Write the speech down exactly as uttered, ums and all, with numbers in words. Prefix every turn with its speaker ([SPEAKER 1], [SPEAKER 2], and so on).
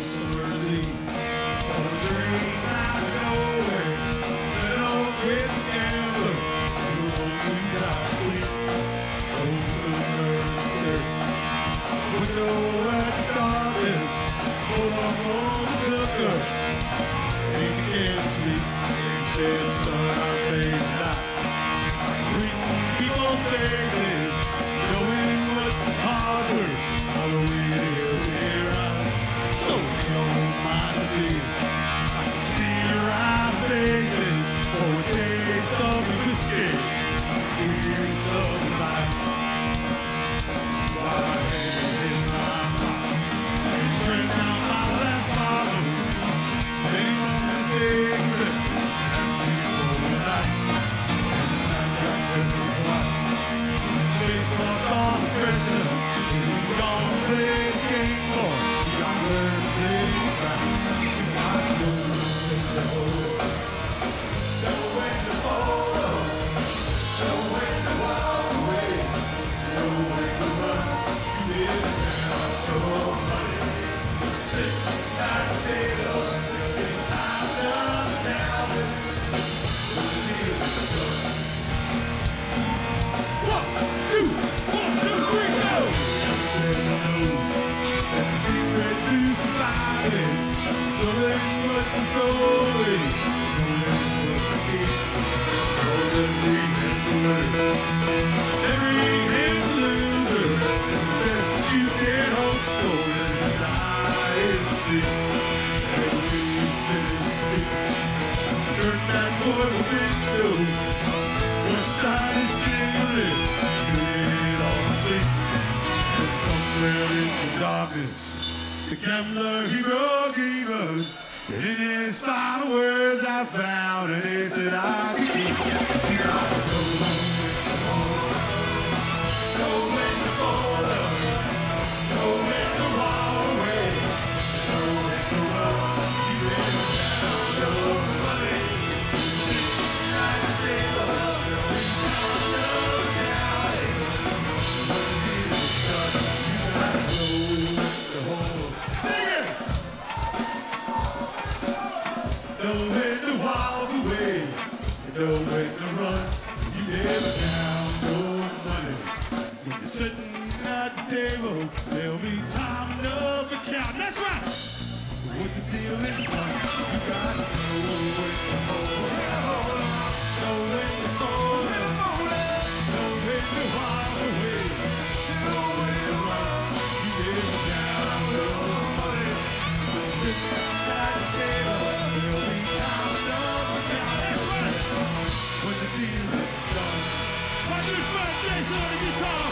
[SPEAKER 1] summer's eve. On a train out of nowhere, let off with the gambler. You won't too tired to sleep, so to turn to stare. Window at darkness, hold on, Lord took us. Ain't against me, he said, son, I paid not. Reading people's faces, knowing what the cards were, all the way to help me out. So if you don't mind to see, I can see your round faces, for a taste of the whiskey, here's some advice. This is why I had it in my mouth, and drank out my last bottle, then from the cigarette, asked me for the night, and the night got very quiet. Face lost all expression, we're gonna play the game for, we gotta learn to play it right. So I know the whole, know when to fall up, know when to walk away, know when to run, you live down your money. Sit at the table, there'll be time enough now, when the deal is done. One, two, one, two, three, go! Everybody knows that the secret to surviving, don't let what you go away, don't let what you get, cause every hand's a winner, every hand's a loser, and the best that you can hope for is lie and see. Every finish speak, turn that toward the window, just start a cigarette, get it on sleep, and somewhere in the darkness, the gambler he broke even, and in his final words I found, and he said I could keep. See, I know when to hold up, know when to fold up, know when to walk away, know when to run. You live down your money, sitting at the table, there'll be time enough now. When the deal is done, you gotta know when to hold up. Sing it! Know when to walk away, know when to run. You never count your money. When you're sitting at the table, there'll be time enough to count. That's right. When the deal is done, you gotta know when to hold up, know when to fold up, know when to walk away, know when to run. You never count your money. When you're sitting at the table, there'll be time enough to count. That's right. When the deal is done. My new friend Jason on the guitar.